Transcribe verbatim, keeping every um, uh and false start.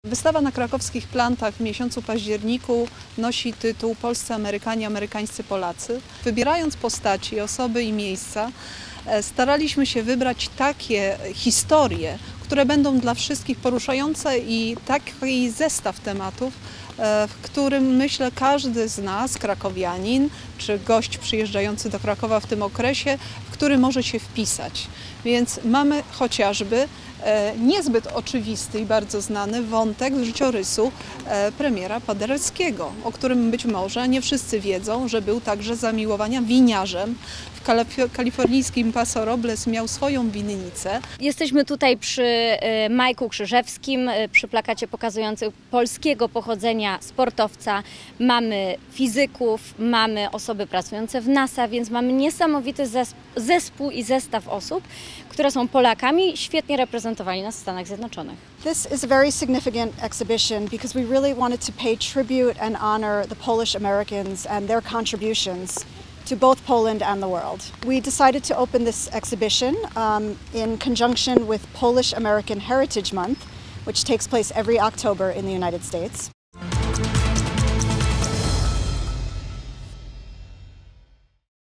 Wystawa na krakowskich plantach w miesiącu październiku nosi tytuł Polscy Amerykanie, Amerykańscy Polacy. Wybierając postaci, osoby i miejsca, staraliśmy się wybrać takie historie, które będą dla wszystkich poruszające i taki zestaw tematów, w którym myślę każdy z nas, krakowianin czy gość przyjeżdżający do Krakowa w tym okresie, w który może się wpisać. Więc mamy chociażby niezbyt oczywisty i bardzo znany wątek życiorysu premiera Paderewskiego, o którym być może nie wszyscy wiedzą, że był także zamiłowania winiarzem. W kalifornijskim Paso Robles miał swoją winnicę. Jesteśmy tutaj przy Majku Krzyżewskim, przy plakacie pokazującym polskiego pochodzenia sportowca. Mamy fizyków, mamy osoby pracujące w NASA, więc mamy niesamowity zespół i zestaw osób, które są Polakami, świetnie reprezentowani nas w Stanach Zjednoczonych. This is a very significant exhibition because we really wanted to pay tribute and honor the Polish Americans and their contributions to both Poland and the world. We decided to open this exhibition um, in conjunction with Polish American Heritage Month, which takes place every October in the United States.